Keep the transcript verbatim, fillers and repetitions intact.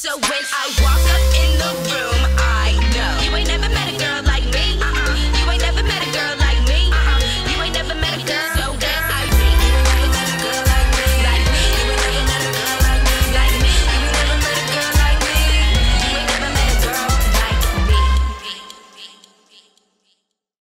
So when I walk up in the room,